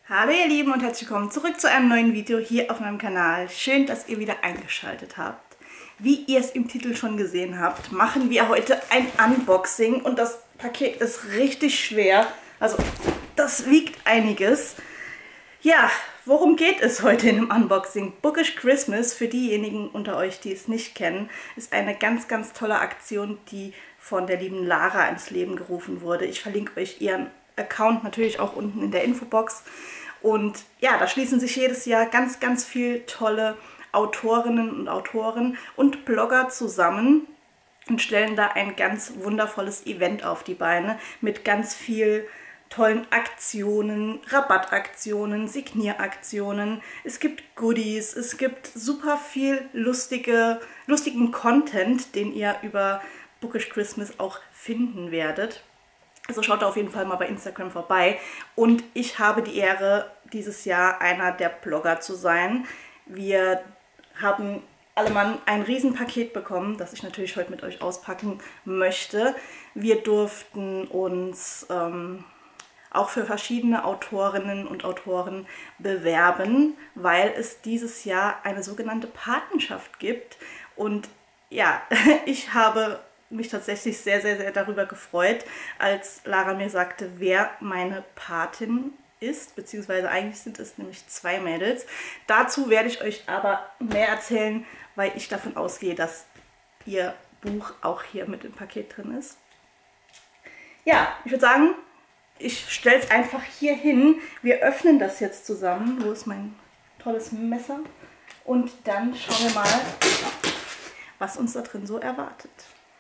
Hallo ihr Lieben und herzlich willkommen zurück zu einem neuen Video hier auf meinem Kanal. Schön, dass ihr wieder eingeschaltet habt. Wie ihr es im Titel schon gesehen habt, machen wir heute ein Unboxing und das Paket ist richtig schwer. Also das wiegt einiges. Ja, worum geht es heute in dem Unboxing? Bookish Christmas, für diejenigen unter euch, die es nicht kennen, ist eine ganz, ganz tolle Aktion, die von der lieben Lara ins Leben gerufen wurde. Ich verlinke euch ihren Account natürlich auch unten in der Infobox. Und ja, da schließen sich jedes Jahr ganz, ganz viele tolle Autorinnen und Autoren und Blogger zusammen und stellen da ein ganz wundervolles Event auf die Beine mit ganz viel tollen Aktionen, Rabattaktionen, Signieraktionen. Es gibt Goodies, es gibt super viel lustigen Content, den ihr über Bookish Christmas auch finden werdet. Also schaut da auf jeden Fall mal bei Instagram vorbei. Und ich habe die Ehre, dieses Jahr einer der Blogger zu sein. Wir haben alle Mann ein Riesenpaket bekommen, das ich natürlich heute mit euch auspacken möchte. Wir durften uns auch für verschiedene Autorinnen und Autoren bewerben, weil es dieses Jahr eine sogenannte Patenschaft gibt. Und ja, ich habe mich tatsächlich sehr, sehr, sehr darüber gefreut, als Lara mir sagte, wer meine Patin ist, beziehungsweise eigentlich sind es nämlich 2 Mädels. Dazu werde ich euch aber mehr erzählen, weil ich davon ausgehe, dass ihr Buch auch hier mit im Paket drin ist. Ja, ich würde sagen, ich stelle es einfach hier hin. Wir öffnen das jetzt zusammen. Wo ist mein tolles Messer? Und dann schauen wir mal, was uns da drin so erwartet.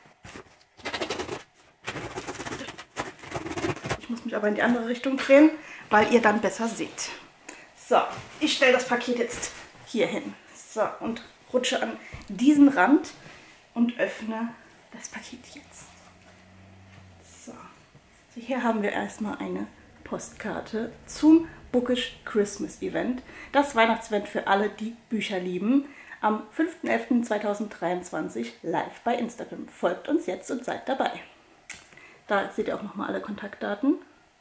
Ich muss mich aber in die andere Richtung drehen, weil ihr dann besser seht. So, ich stelle das Paket jetzt hier hin. So, und rutsche an diesen Rand und öffne das Paket jetzt. So, also hier haben wir erstmal eine Postkarte zum Bookish Christmas Event. Das Weihnachtsevent für alle, die Bücher lieben. Am 5.11.2023 live bei Instagram. Folgt uns jetzt und seid dabei. Da seht ihr auch nochmal alle Kontaktdaten.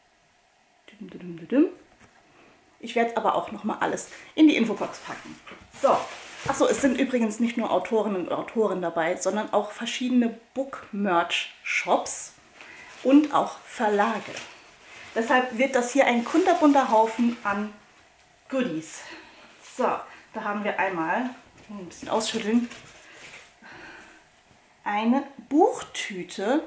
Ich werde es aber auch nochmal alles in die Infobox packen. So, achso, es sind übrigens nicht nur Autorinnen und Autoren dabei, sondern auch verschiedene Book-Merch-Shops und auch Verlage. Deshalb wird das hier ein kunterbunter Haufen an Goodies. So, da haben wir einmal, ein bisschen ausschütteln, eine Buchtüte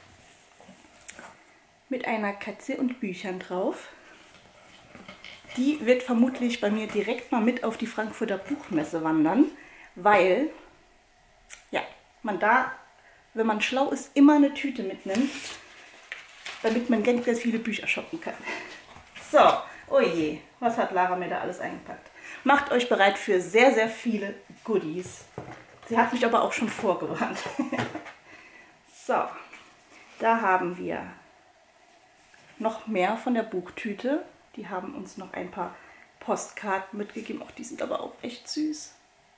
mit einer Katze und Büchern drauf. Die wird vermutlich bei mir direkt mal mit auf die Frankfurter Buchmesse wandern, weil ja, man da, wenn man schlau ist, immer eine Tüte mitnimmt, damit man ganz, ganz viele Bücher shoppen kann. So, oh je, was hat Lara mir da alles eingepackt? Macht euch bereit für sehr, sehr viele Goodies. Sie hat mich aber auch schon vorgewarnt. So, da haben wir noch mehr von der Buchtüte. Die haben uns noch ein paar Postkarten mitgegeben. Auch die sind aber auch echt süß.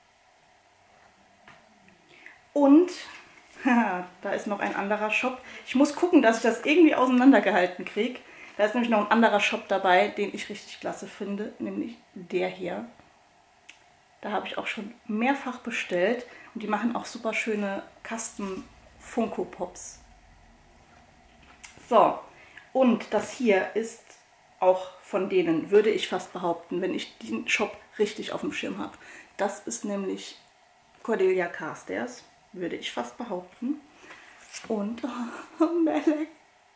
Und da ist noch ein anderer Shop. Ich muss gucken, dass ich das irgendwie auseinandergehalten kriege. Da ist nämlich noch ein anderer Shop dabei, den ich richtig klasse finde, nämlich der hier. Da habe ich auch schon mehrfach bestellt und die machen auch super schöne Custom Funko Pops. So, und das hier ist auch von denen, würde ich fast behaupten, wenn ich den Shop richtig auf dem Schirm habe. Das ist nämlich Cordelia Carstairs, würde ich fast behaupten. Und Melek.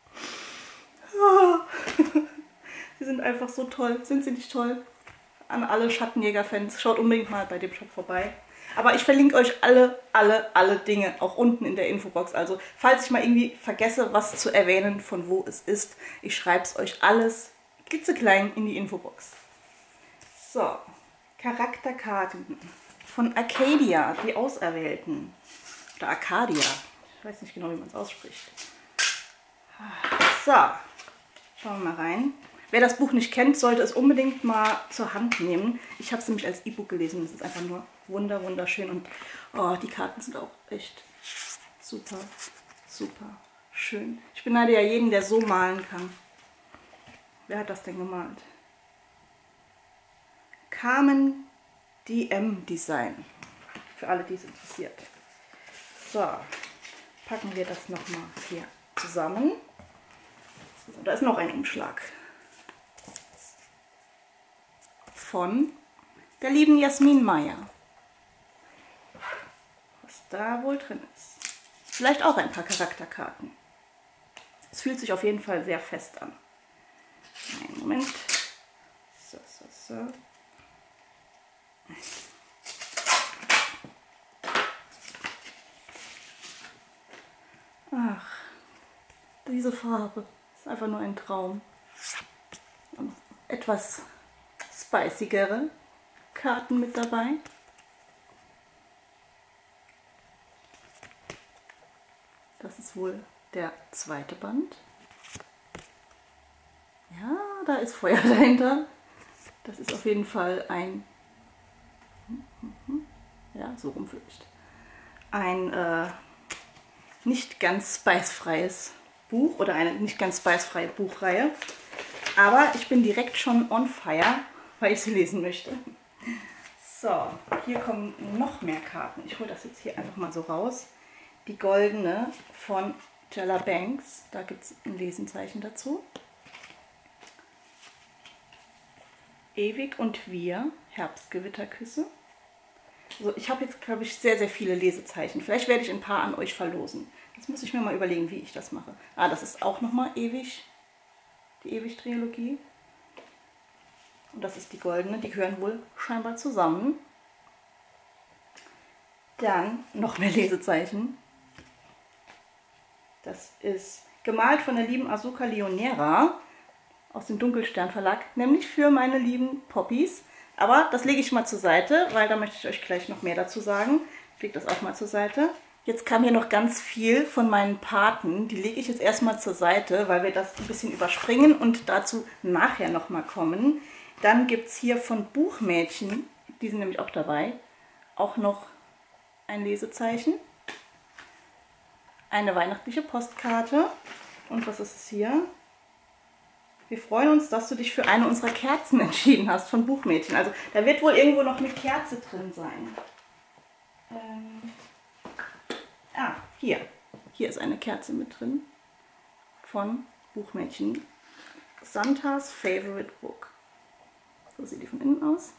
Sie sind einfach so toll. Sind sie nicht toll? An alle Schattenjäger-Fans, schaut unbedingt mal bei dem Shop vorbei. Aber ich verlinke euch alle Dinge auch unten in der Infobox. Also falls ich mal irgendwie vergesse, was zu erwähnen, von wo es ist, ich schreibe es euch alles klitzeklein in die Infobox. So, Charakterkarten von Arcadia, die Auserwählten. Oder Arcadia, ich weiß nicht genau, wie man es ausspricht. So, schauen wir mal rein. Wer das Buch nicht kennt, sollte es unbedingt mal zur Hand nehmen. Ich habe es nämlich als E-Book gelesen. Es ist einfach nur wunderschön. Und oh, die Karten sind auch echt super, super schön. Ich beneide ja jeden, der so malen kann. Wer hat das denn gemalt? Carmen DM Design. Für alle, die es interessiert. So, packen wir das nochmal hier zusammen. So, da ist noch ein Umschlag von der lieben Jasmin Meyer. Was da wohl drin ist. Vielleicht auch ein paar Charakterkarten. Es fühlt sich auf jeden Fall sehr fest an. Einen Moment. So. Ach, diese Farbe ist einfach nur ein Traum. Und etwas spicigere Karten mit dabei. Das ist wohl der zweite Band. Ja, da ist Feuer dahinter. Das ist auf jeden Fall ein, ja, so rum vielleicht, ein nicht ganz spicefreies Buch oder eine nicht ganz spicefreie Buchreihe. Aber ich bin direkt schon on fire, weil ich sie lesen möchte. So, hier kommen noch mehr Karten. Ich hole das jetzt hier einfach mal so raus. Die goldene von Jella Banks. Da gibt es ein Lesenzeichen dazu. Ewig und wir, Herbstgewitterküsse. Also ich habe jetzt, glaube ich, sehr, sehr viele Lesezeichen. Vielleicht werde ich ein paar an euch verlosen. Jetzt muss ich mir mal überlegen, wie ich das mache. Ah, das ist auch nochmal Ewig, die Ewig-Trilogie. Und das ist die goldene, die gehören wohl scheinbar zusammen. Dann noch mehr Lesezeichen. Das ist gemalt von der lieben Asuka Leonera aus dem Dunkelstern Verlag, nämlich für meine lieben Poppies. Aber das lege ich mal zur Seite, weil da möchte ich euch gleich noch mehr dazu sagen. Ich lege das auch mal zur Seite. Jetzt kam hier noch ganz viel von meinen Paten. Die lege ich jetzt erstmal zur Seite, weil wir das ein bisschen überspringen und dazu nachher nochmal kommen. Dann gibt es hier von Buchmädchen, die sind nämlich auch dabei, auch noch ein Lesezeichen. Eine weihnachtliche Postkarte. Und was ist es hier? Wir freuen uns, dass du dich für eine unserer Kerzen entschieden hast, von Buchmädchen. Also da wird wohl irgendwo noch eine Kerze drin sein. Hier. Hier ist eine Kerze mit drin von Buchmädchen. Santa's Favorite Book. So sieht die von innen aus.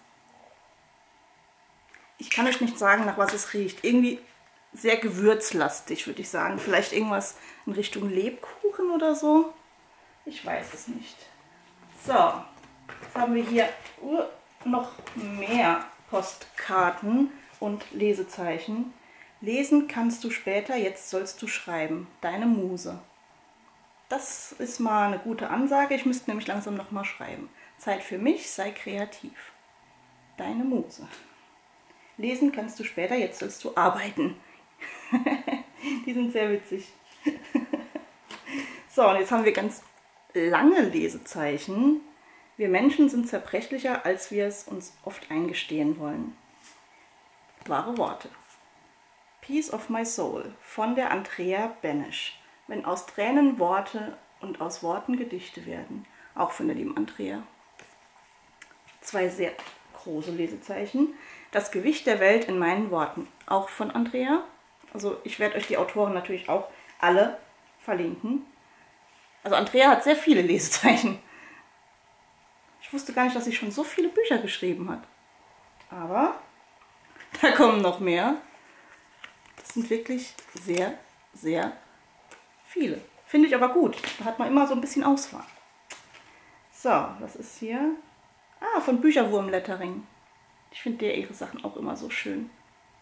Ich kann euch nicht sagen, nach was es riecht. Irgendwie sehr gewürzlastig, würde ich sagen. Vielleicht irgendwas in Richtung Lebkuchen oder so. Ich weiß es nicht. So, jetzt haben wir hier noch mehr Postkarten und Lesezeichen. Lesen kannst du später, jetzt sollst du schreiben. Deine Muse. Das ist mal eine gute Ansage. Ich müsste nämlich langsam noch mal schreiben. Zeit für mich, sei kreativ. Deine Muse. Lesen kannst du später, jetzt sollst du arbeiten. Die sind sehr witzig. So, und jetzt haben wir ganz lange Lesezeichen. Wir Menschen sind zerbrechlicher, als wir es uns oft eingestehen wollen. Wahre Worte. Piece of my soul von der Andrea Benesch. Wenn aus Tränen Worte und aus Worten Gedichte werden. Auch von der lieben Andrea. Zwei sehr große Lesezeichen. Das Gewicht der Welt in meinen Worten. Auch von Andrea. Also ich werde euch die Autoren natürlich auch alle verlinken. Also Andrea hat sehr viele Lesezeichen. Ich wusste gar nicht, dass sie schon so viele Bücher geschrieben hat. Aber da kommen noch mehr. Das sind wirklich sehr, sehr viele. Finde ich aber gut. Da hat man immer so ein bisschen Auswahl. So, was ist hier? Ah, von Bücherwurm-Lettering. Ich finde der ihre Sachen auch immer so schön.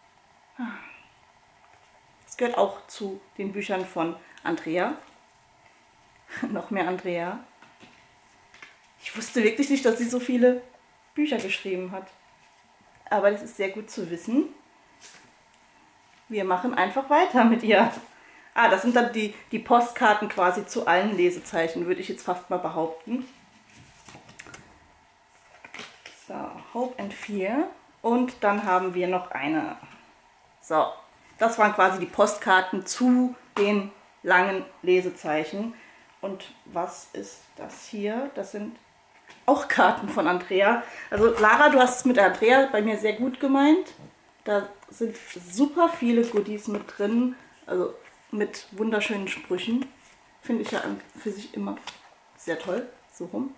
Das gehört auch zu den Büchern von Andrea. Noch mehr Andrea. Ich wusste wirklich nicht, dass sie so viele Bücher geschrieben hat. Aber das ist sehr gut zu wissen. Wir machen einfach weiter mit ihr. Ah, das sind dann die Postkarten quasi zu allen Lesezeichen, würde ich jetzt fast mal behaupten. So, Hope and Fear. Und dann haben wir noch eine. So, das waren quasi die Postkarten zu den langen Lesezeichen. Und was ist das hier? Das sind auch Karten von Andrea. Also Lara, du hast es mit Andrea bei mir sehr gut gemeint. Da sind super viele Goodies mit drin, also mit wunderschönen Sprüchen. Finde ich ja für sich immer sehr toll, so rum.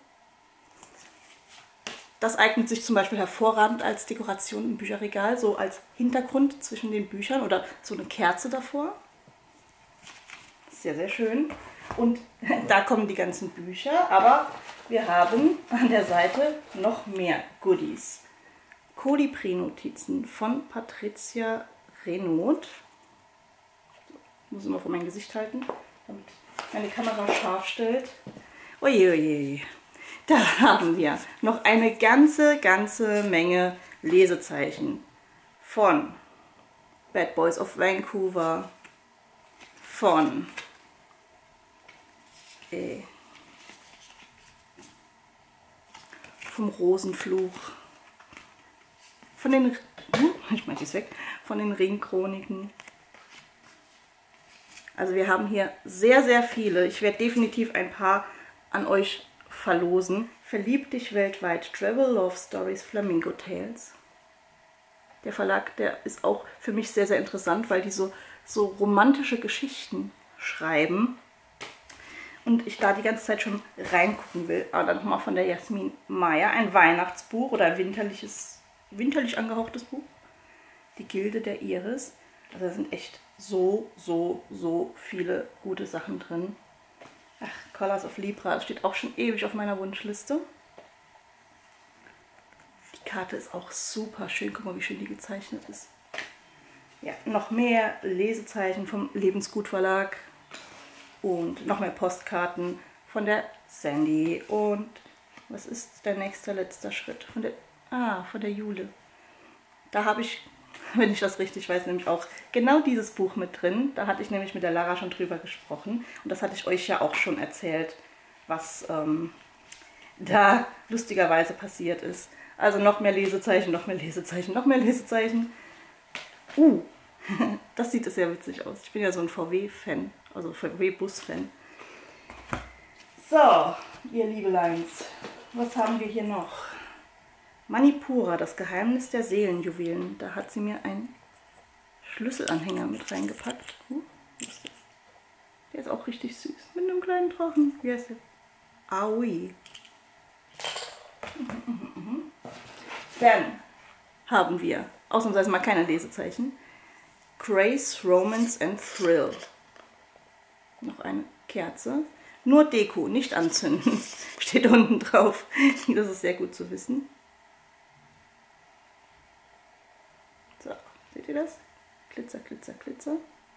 Das eignet sich zum Beispiel hervorragend als Dekoration im Bücherregal, so als Hintergrund zwischen den Büchern oder so eine Kerze davor. Sehr, sehr schön. Und da kommen die ganzen Bücher, aber wir haben an der Seite noch mehr Goodies. Kolibri-Notizen von Patricia Renaud. Muss immer vor mein Gesicht halten, damit meine Kamera scharf stellt. Oje, oje. Da haben wir noch eine ganze Menge Lesezeichen von Bad Boys of Vancouver, von vom Rosenfluch, von den von den Ringchroniken. Also wir haben hier sehr, sehr viele. Ich werde definitiv ein paar an euch verlosen. Verlieb dich weltweit. Travel Love Stories Flamingo Tales. Der Verlag, der ist auch für mich sehr, sehr interessant, weil die so romantische Geschichten schreiben. Und ich da die ganze Zeit schon reingucken will. Aber dann nochmal von der Jasmin Meyer ein Weihnachtsbuch oder ein winterlich angehauchtes Buch. Die Gilde der Iris. Also da sind echt so viele gute Sachen drin. Ach, Colors of Libra, das steht auch schon ewig auf meiner Wunschliste. Die Karte ist auch super schön. Guck mal, wie schön die gezeichnet ist. Ja, noch mehr Lesezeichen vom Lebensgut Verlag. Und noch mehr Postkarten von der Sandy. Und was ist der letzter Schritt? Von der Jule. Da habe ich, wenn ich das richtig weiß, nämlich auch genau dieses Buch mit drin. Da hatte ich nämlich mit der Lara schon drüber gesprochen. Und das hatte ich euch ja auch schon erzählt, was da lustigerweise passiert ist. Also noch mehr Lesezeichen, noch mehr Lesezeichen, noch mehr Lesezeichen. Das sieht sehr witzig aus. Ich bin ja so ein VW-Fan, also VW-Bus-Fan. So, ihr Liebeleins, was haben wir hier noch? Manipura, das Geheimnis der Seelenjuwelen. Da hat sie mir einen Schlüsselanhänger mit reingepackt. Was ist das? Der ist auch richtig süß. Mit einem kleinen Drachen. Wie heißt der? Aoi. Dann haben wir, ausnahmsweise mal keine Lesezeichen, Grace, Romance and Thrill. Noch eine Kerze. Nur Deko, nicht anzünden. Steht unten drauf. Das ist sehr gut zu wissen. So, seht ihr das? Glitzer, Glitzer, Glitzer.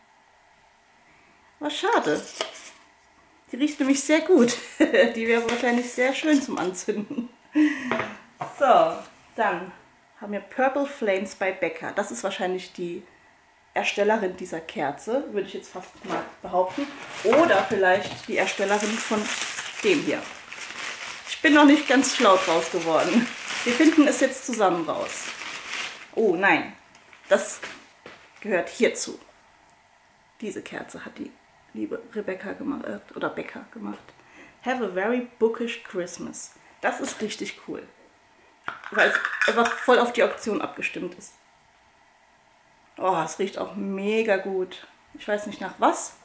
Was schade. Die riecht nämlich sehr gut. Die wäre wahrscheinlich sehr schön zum Anzünden. So, dann haben wir Purple Flames bei Becca. Das ist wahrscheinlich die Erstellerin dieser Kerze, würde ich jetzt fast mal behaupten. Oder vielleicht die Erstellerin von dem hier. Ich bin noch nicht ganz schlau draus geworden. Wir finden es jetzt zusammen raus. Oh nein, das gehört hierzu. Diese Kerze hat die liebe Rebecca gemacht, oder Becca gemacht. Have a very bookish Christmas. Das ist richtig cool. Weil es einfach voll auf die Auktion abgestimmt ist. Oh, es riecht auch mega gut. Ich weiß nicht nach was.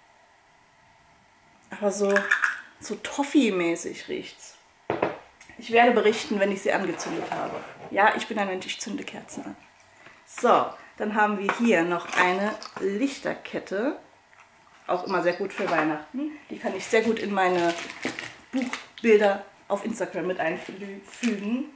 Aber so Toffee-mäßig riecht's. Ich werde berichten, wenn ich sie angezündet habe. Ja, ich bin ein Mensch, ich zünde Kerzen an. So, dann haben wir hier noch eine Lichterkette. Auch immer sehr gut für Weihnachten. Die kann ich sehr gut in meine Buchbilder auf Instagram mit einfügen.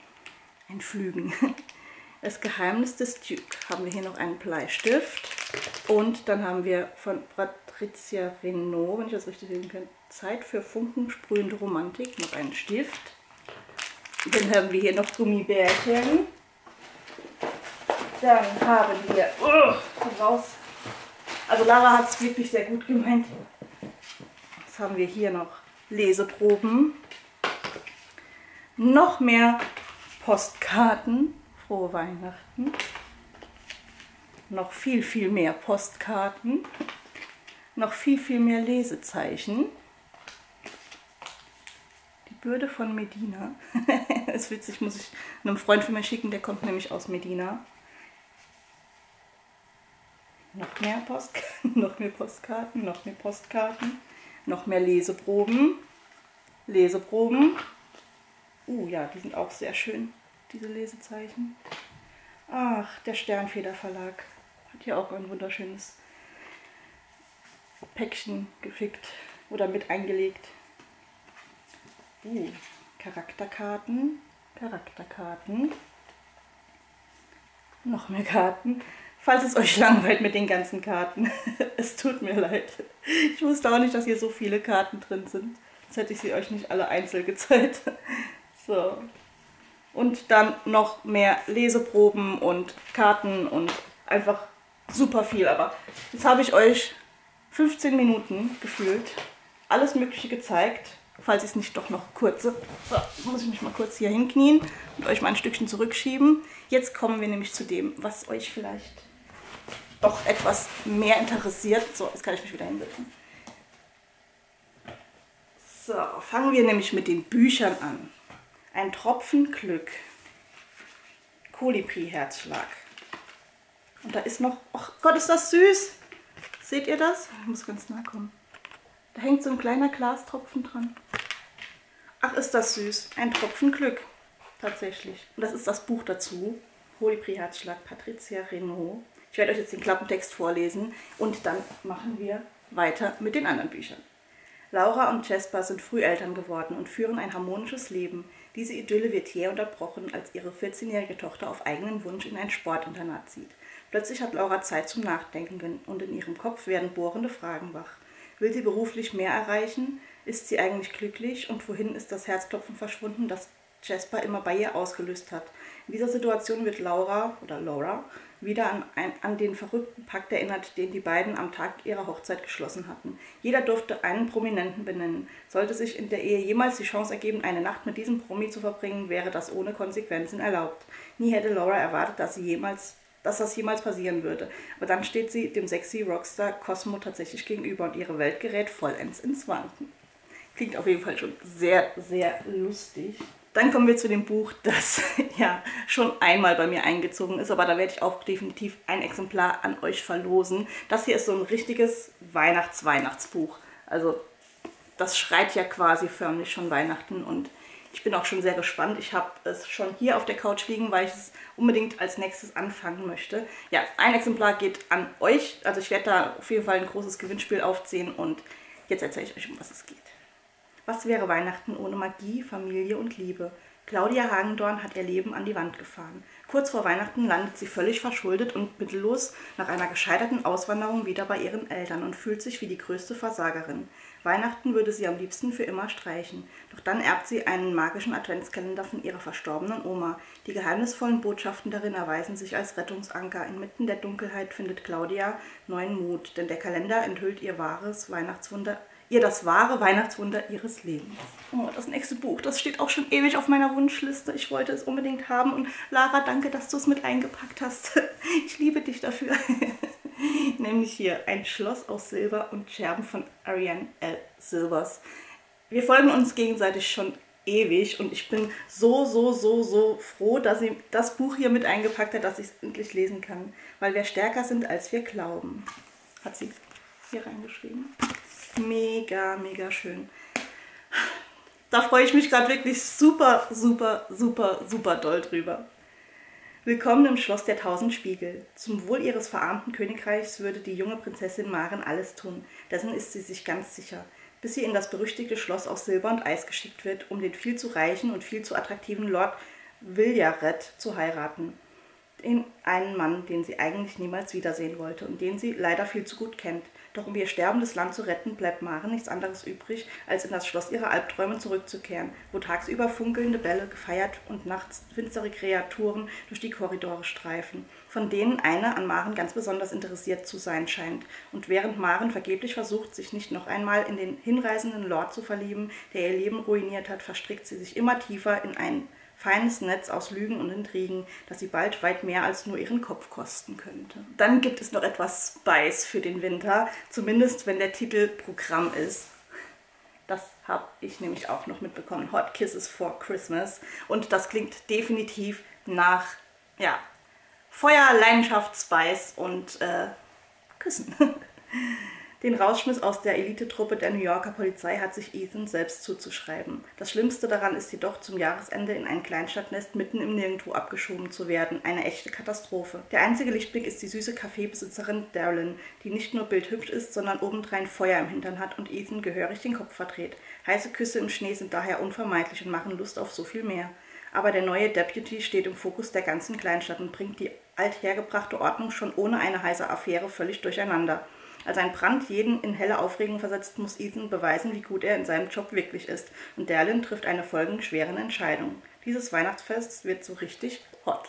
Das Geheimnis des Duke. Haben wir hier noch einen Bleistift. Und dann haben wir von Patricia Renaud, wenn ich das richtig lesen kann, Zeit für funkensprühende Romantik. Noch einen Stift. Dann haben wir hier noch Gummibärchen. Dann haben wir... raus. Also Lara hat es wirklich sehr gut gemeint. Was haben wir hier noch? Leseproben. Noch mehr Postkarten. Frohe Weihnachten. Noch viel mehr Postkarten. Noch viel mehr Lesezeichen. Die Bürde von Medina. Ist witzig, muss ich einem Freund von mir schicken, der kommt nämlich aus Medina. Noch mehr Postkarten, noch mehr Postkarten, noch mehr Postkarten, noch mehr Leseproben. Leseproben. Ja, die sind auch sehr schön, diese Lesezeichen. Ach, der Sternfeder Verlag hat hier auch ein wunderschönes Päckchen geschickt oder mit eingelegt. Charakterkarten, Charakterkarten. Noch mehr Karten. Falls es euch langweilt mit den ganzen Karten, es tut mir leid. Ich wusste auch nicht, dass hier so viele Karten drin sind. Sonst hätte ich sie euch nicht alle einzeln gezeigt. So. Und dann noch mehr Leseproben und Karten und einfach super viel. Aber jetzt habe ich euch 15 Minuten gefühlt alles Mögliche gezeigt. Falls ich es nicht doch noch kurze. So, muss ich mich mal kurz hier hinknien und euch mal ein Stückchen zurückschieben. Jetzt kommen wir nämlich zu dem, was euch vielleicht doch etwas mehr interessiert. So, jetzt kann ich mich wieder hinsetzen. So, fangen wir nämlich mit den Büchern an. Ein Tropfen Glück. Kolibri-Herzschlag. Und da ist noch... Ach Gott, ist das süß! Seht ihr das? Ich muss ganz nah kommen. Da hängt so ein kleiner Glastropfen dran. Ach, ist das süß. Ein Tropfen Glück. Tatsächlich. Und das ist das Buch dazu. Kolibri-Herzschlag, Patricia Renaud. Ich werde euch jetzt den Klappentext vorlesen und dann machen wir weiter mit den anderen Büchern. Laura und Jasper sind früh Eltern geworden und führen ein harmonisches Leben. Diese Idylle wird jäh unterbrochen, als ihre 14-jährige Tochter auf eigenen Wunsch in ein Sportinternat zieht. Plötzlich hat Laura Zeit zum Nachdenken und in ihrem Kopf werden bohrende Fragen wach. Will sie beruflich mehr erreichen? Ist sie eigentlich glücklich? Und wohin ist das Herzklopfen verschwunden, das Jasper immer bei ihr ausgelöst hat? In dieser Situation wird Laura wieder an den verrückten Pakt erinnert, den die beiden am Tag ihrer Hochzeit geschlossen hatten. Jeder durfte einen Prominenten benennen. Sollte sich in der Ehe jemals die Chance ergeben, eine Nacht mit diesem Promi zu verbringen, wäre das ohne Konsequenzen erlaubt. Nie hätte Laura erwartet, dass das jemals passieren würde. Aber dann steht sie dem sexy Rockstar Cosmo tatsächlich gegenüber und ihre Welt gerät vollends ins Wanken. Klingt auf jeden Fall schon sehr, sehr lustig. Dann kommen wir zu dem Buch, das ja schon einmal bei mir eingezogen ist, aber da werde ich auch definitiv ein Exemplar an euch verlosen. Das hier ist so ein richtiges Weihnachtsbuch. Also das schreit ja quasi förmlich schon Weihnachten und ich bin auch schon sehr gespannt. Ich habe es schon hier auf der Couch liegen, weil ich es unbedingt als nächstes anfangen möchte. Ja, ein Exemplar geht an euch. Also ich werde da auf jeden Fall ein großes Gewinnspiel aufziehen und jetzt erzähle ich euch, um was es geht. Was wäre Weihnachten ohne Magie, Familie und Liebe? Claudia Hagendorn hat ihr Leben an die Wand gefahren. Kurz vor Weihnachten landet sie völlig verschuldet und mittellos nach einer gescheiterten Auswanderung wieder bei ihren Eltern und fühlt sich wie die größte Versagerin. Weihnachten würde sie am liebsten für immer streichen. Doch dann erbt sie einen magischen Adventskalender von ihrer verstorbenen Oma. Die geheimnisvollen Botschaften darin erweisen sich als Rettungsanker. Inmitten der Dunkelheit findet Claudia neuen Mut, denn der Kalender enthüllt ihr das wahre Weihnachtswunder ihres Lebens. Oh, das nächste Buch, das steht auch schon ewig auf meiner Wunschliste. Ich wollte es unbedingt haben und Lara, danke, dass du es mit eingepackt hast. Ich liebe dich dafür. Nämlich hier Ein Schloss aus Silber und Scherben von Ariane L. Silvers. Wir folgen uns gegenseitig schon ewig und ich bin so froh, dass sie das Buch hier mit eingepackt hat, dass ich es endlich lesen kann. Weil wir stärker sind, als wir glauben. Hat sie hier reingeschrieben. Mega, mega schön. Da freue ich mich gerade wirklich super doll drüber. Willkommen im Schloss der 1000 Spiegel. Zum Wohl ihres verarmten Königreichs würde die junge Prinzessin Maren alles tun. Dessen ist sie sich ganz sicher. Bis sie in das berüchtigte Schloss aus Silber und Eis geschickt wird, um den viel zu reichen und viel zu attraktiven Lord Villaret zu heiraten. Einen Mann, den sie eigentlich niemals wiedersehen wollte und den sie leider viel zu gut kennt. Doch um ihr sterbendes Land zu retten, bleibt Maren nichts anderes übrig, als in das Schloss ihrer Albträume zurückzukehren, wo tagsüber funkelnde Bälle gefeiert und nachts finstere Kreaturen durch die Korridore streifen, von denen eine an Maren ganz besonders interessiert zu sein scheint. Und während Maren vergeblich versucht, sich nicht noch einmal in den hinreißenden Lord zu verlieben, der ihr Leben ruiniert hat, verstrickt sie sich immer tiefer in ein feines Netz aus Lügen und Intrigen, das sie bald weit mehr als nur ihren Kopf kosten könnte. Dann gibt es noch etwas Spice für den Winter, zumindest wenn der Titel Programm ist. Das habe ich nämlich auch noch mitbekommen. Hot Kisses for Christmas. Und das klingt definitiv nach, ja, Feuer, Leidenschaft, Spice und Küssen. Den Rausschmiss aus der Elitetruppe der New Yorker Polizei hat sich Ethan selbst zuzuschreiben. Das Schlimmste daran ist jedoch, zum Jahresende in ein Kleinstadtnest mitten im Nirgendwo abgeschoben zu werden. Eine echte Katastrophe. Der einzige Lichtblick ist die süße Kaffeebesitzerin Darlene, die nicht nur bildhübsch ist, sondern obendrein Feuer im Hintern hat und Ethan gehörig den Kopf verdreht. Heiße Küsse im Schnee sind daher unvermeidlich und machen Lust auf so viel mehr. Aber der neue Deputy steht im Fokus der ganzen Kleinstadt und bringt die althergebrachte Ordnung schon ohne eine heiße Affäre völlig durcheinander. Als ein Brand jeden in helle Aufregung versetzt, muss Ethan beweisen, wie gut er in seinem Job wirklich ist. Und Darlene trifft eine folgenschweren Entscheidung. Dieses Weihnachtsfest wird so richtig hot.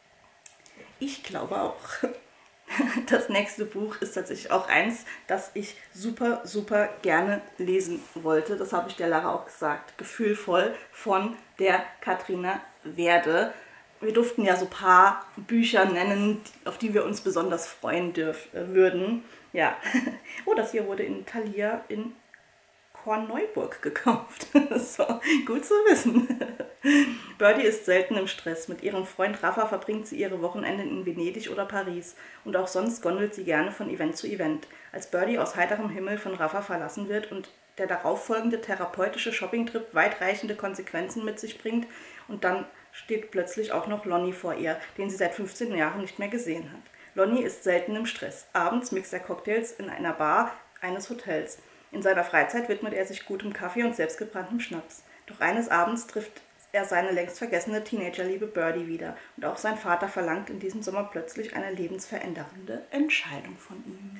Ich glaube auch. Das nächste Buch ist tatsächlich auch eins, das ich super, super gerne lesen wollte. Das habe ich der Lara auch gesagt. Gefühlvoll von der Katrina Werde. Wir durften ja so ein paar Bücher nennen, auf die wir uns besonders freuen würden. Ja, oh, das hier wurde in Thalia in Korneuburg gekauft. So, gut zu wissen. Birdie ist selten im Stress. Mit ihrem Freund Rafa verbringt sie ihre Wochenende in Venedig oder Paris. Und auch sonst gondelt sie gerne von Event zu Event. Als Birdie aus heiterem Himmel von Rafa verlassen wird und der darauffolgende therapeutische Shoppingtrip weitreichende Konsequenzen mit sich bringt und dann steht plötzlich auch noch Lonnie vor ihr, den sie seit 15 Jahren nicht mehr gesehen hat. Lonnie ist selten im Stress. Abends mixt er Cocktails in einer Bar eines Hotels. In seiner Freizeit widmet er sich gutem Kaffee und selbstgebranntem Schnaps. Doch eines Abends trifft er seine längst vergessene Teenagerliebe Birdie wieder. Und auch sein Vater verlangt in diesem Sommer plötzlich eine lebensverändernde Entscheidung von ihm.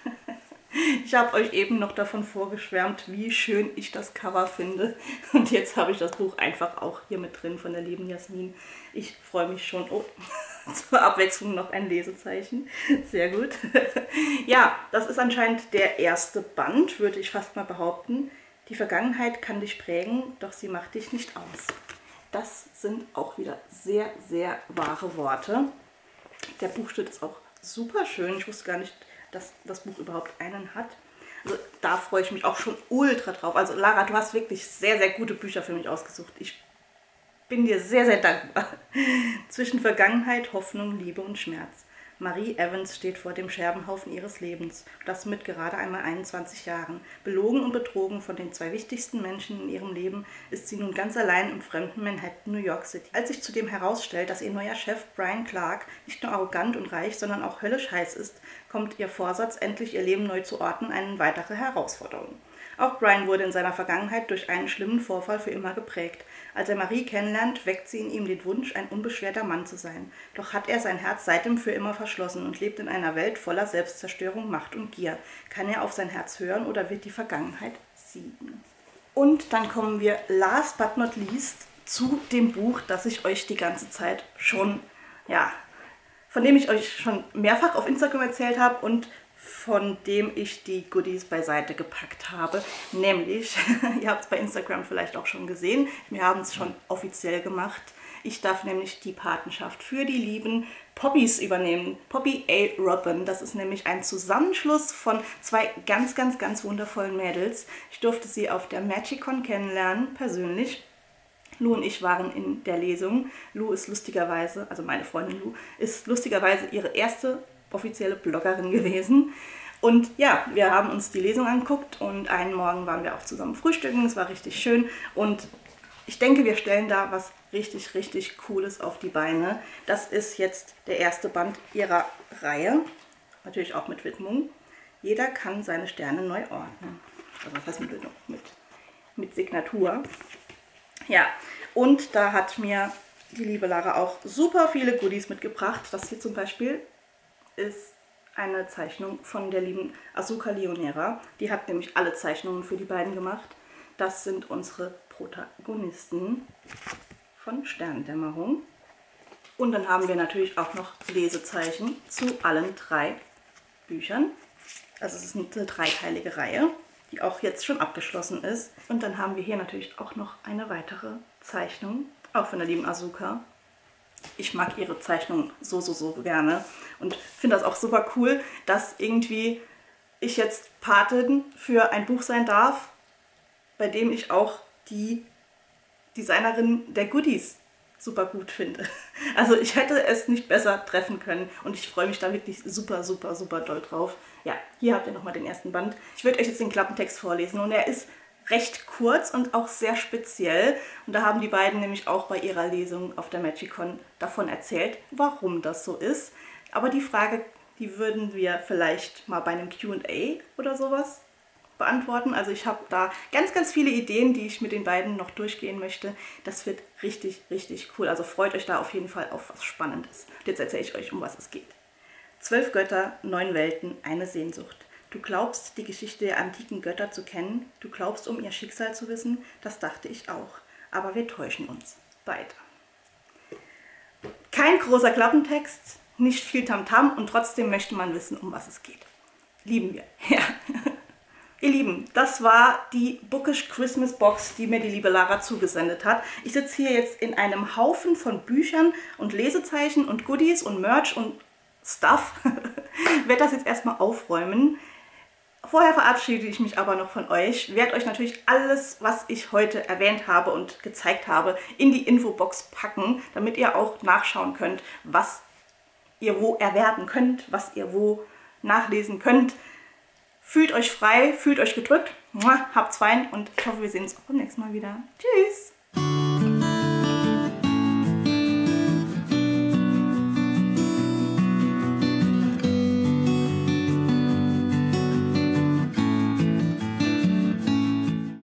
Ich habe euch eben noch davon vorgeschwärmt, wie schön ich das Cover finde. Und jetzt habe ich das Buch einfach auch hier mit drin von der lieben Jasmin. Ich freue mich schon. Oh, zur Abwechslung noch ein Lesezeichen. Sehr gut. Ja, das ist anscheinend der erste Band, würde ich fast mal behaupten. Die Vergangenheit kann dich prägen, doch sie macht dich nicht aus. Das sind auch wieder sehr, sehr wahre Worte. Der Buchstabe ist auch super schön. Ich wusste gar nicht, dass das Buch überhaupt einen hat. Also da freue ich mich auch schon ultra drauf. Also Lara, du hast wirklich sehr, sehr gute Bücher für mich ausgesucht. Ich bin dir sehr, sehr dankbar. Zwischen Vergangenheit, Hoffnung, Liebe und Schmerz. Marie Evans steht vor dem Scherbenhaufen ihres Lebens. Das mit gerade einmal 21 Jahren. Belogen und betrogen von den zwei wichtigsten Menschen in ihrem Leben, ist sie nun ganz allein im fremden Manhattan, New York City. Als sich zudem herausstellt, dass ihr neuer Chef Brian Clark nicht nur arrogant und reich, sondern auch höllisch heiß ist, kommt ihr Vorsatz, endlich ihr Leben neu zu ordnen, eine weitere Herausforderung. Auch Brian wurde in seiner Vergangenheit durch einen schlimmen Vorfall für immer geprägt. Als er Marie kennenlernt, weckt sie in ihm den Wunsch, ein unbeschwerter Mann zu sein. Doch hat er sein Herz seitdem für immer verschlossen und lebt in einer Welt voller Selbstzerstörung, Macht und Gier. Kann er auf sein Herz hören oder wird die Vergangenheit siegen? Und dann kommen wir last but not least zu dem Buch, das ich euch die ganze Zeit schon, ja, von dem ich euch schon mehrfach auf Instagram erzählt habe und von dem ich die Goodies beiseite gepackt habe. Nämlich, ihr habt es bei Instagram vielleicht auch schon gesehen, wir haben es schon offiziell gemacht. Ich darf nämlich die Patenschaft für die lieben Poppys übernehmen. Poppy A. Robin, das ist nämlich ein Zusammenschluss von zwei ganz, ganz, ganz wundervollen Mädels. Ich durfte sie auf der Magicon kennenlernen, persönlich. Lou und ich waren in der Lesung. Lou ist lustigerweise, also meine Freundin Lou, ist lustigerweise ihre erste offizielle Bloggerin gewesen. Und ja, wir haben uns die Lesung angeguckt und einen Morgen waren wir auch zusammen frühstücken. Es war richtig schön und ich denke, wir stellen da was richtig, richtig Cooles auf die Beine. Das ist jetzt der erste Band ihrer Reihe, natürlich auch mit Widmung. Jeder kann seine Sterne neu ordnen. Also was heißt mit Widmung? Mit Signatur. Ja, und da hat mir die liebe Lara auch super viele Goodies mitgebracht. Das hier zum Beispiel ist eine Zeichnung von der lieben Asuka Leonera. Die hat nämlich alle Zeichnungen für die beiden gemacht. Das sind unsere Protagonisten von Sterndämmerung. Und dann haben wir natürlich auch noch Lesezeichen zu allen drei Büchern. Also es ist eine dreiteilige Reihe, die auch jetzt schon abgeschlossen ist. Und dann haben wir hier natürlich auch noch eine weitere Zeichnung, auch von der lieben Asuka. Ich mag ihre Zeichnungen so, so, so gerne und finde das auch super cool, dass irgendwie ich jetzt Patin für ein Buch sein darf, bei dem ich auch die Designerin der Goodies super gut finde. Also ich hätte es nicht besser treffen können und ich freue mich da wirklich super, super, super doll drauf. Ja, hier habt ihr nochmal den ersten Band. Ich würde euch jetzt den Klappentext vorlesen und er ist recht kurz und auch sehr speziell. Und da haben die beiden nämlich auch bei ihrer Lesung auf der MagicCon davon erzählt, warum das so ist. Aber die Frage, die würden wir vielleicht mal bei einem Q&A oder sowas beantworten. Also ich habe da ganz, ganz viele Ideen, die ich mit den beiden noch durchgehen möchte. Das wird richtig, richtig cool. Also freut euch da auf jeden Fall auf was Spannendes. Und jetzt erzähle ich euch, um was es geht. 12 Götter, 9 Welten, eine Sehnsucht. Du glaubst, die Geschichte der antiken Götter zu kennen. Du glaubst, um ihr Schicksal zu wissen. Das dachte ich auch. Aber wir täuschen uns. Beide. Kein großer Klappentext, nicht viel Tamtam und trotzdem möchte man wissen, um was es geht. Lieben wir. Ja. Ihr Lieben, das war die Bookish Christmas Box, die mir die liebe Lara zugesendet hat. Ich sitze hier jetzt in einem Haufen von Büchern und Lesezeichen und Goodies und Merch und Stuff. Werde das jetzt erstmal aufräumen. Vorher verabschiede ich mich aber noch von euch. Werde euch natürlich alles, was ich heute erwähnt habe und gezeigt habe, in die Infobox packen, damit ihr auch nachschauen könnt, was ihr wo erwerben könnt, was ihr wo nachlesen könnt. Fühlt euch frei, fühlt euch gedrückt, habt's fein und ich hoffe, wir sehen uns auch beim nächsten Mal wieder. Tschüss!